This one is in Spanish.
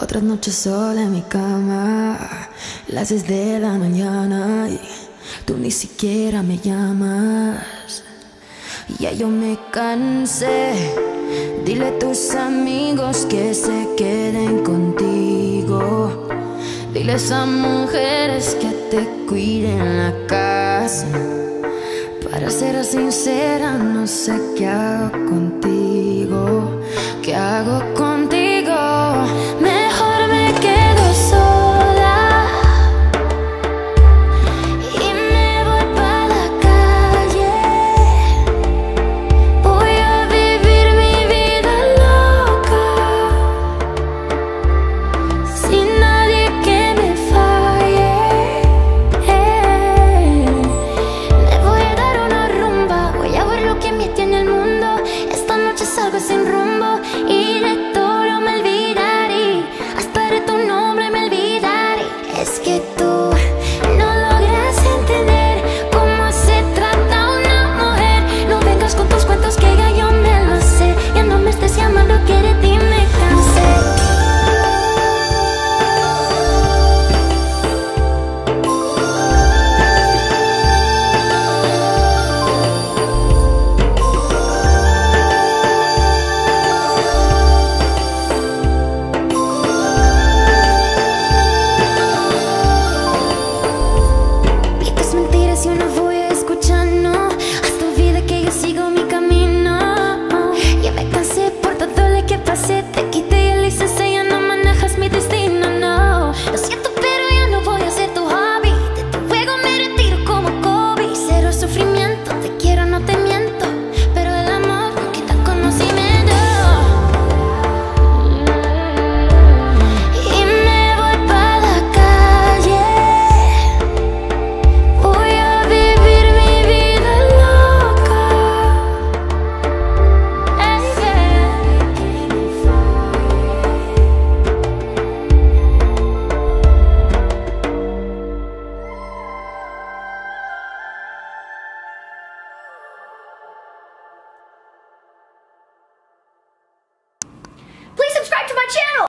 Otras noches sola en mi cama, las 6 de la mañana y tú ni siquiera me llamas. Ya yo me cansé. Dile a tus amigos que se queden contigo. Dile a esas mujeres que te cuiden la casa. Para ser sincera, no sé qué hago contigo. ¿Qué hago contigo? Mejor me quedo sola y me voy pa' la calle. Voy a vivir mi vida loca, sin nadie que me falle. Me voy a dar una rumba, voy a ver lo que me tiene el mundo. Esta noche salgo sin rumbo y de todo me olvidaré. Hasta de tu nombre me olvidaré. Es que tú no logras entender cómo se trata una mujer. No vengas con tus cuentos que ya yo me lo sé. Ya no me estés llamando que de ti me cansé. Yo no voy a escuchar, no. Haz tu vida que yo sigo mi camino. Ya me cansé por todo lo que pasé. Te quité la licencia, ya no manejas mi destino, no. Lo siento, pero ya no voy a ser tu hobby. De tu juego me retiro como Kobe. Cero sufrimiento, te quiero, no te miento. Pero el amor no quita conocimiento. Y me voy pa' la calle. Voy a vivir mi vida loca. Please subscribe to my channel.